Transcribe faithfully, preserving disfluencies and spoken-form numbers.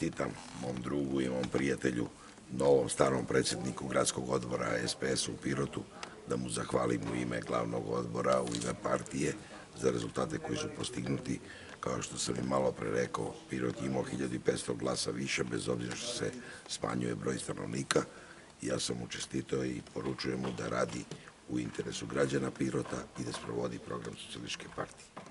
čestitam mom drugu i mom prijatelju, novom starom predsjedniku gradskog odbora S P S u Pirotu, da mu zahvalim u ime glavnog odbora, u ime partije, za rezultate koji su postignuti. Kao što sam i malo pre rekao, Pirot je imao hiljadu i petsto glasa više, bez obzira što se smanjuje broj stanovnika. Ja sam mu čestitao i poručujem mu da radi u interesu građana Pirota i da sprovodi program Socijalističke partije.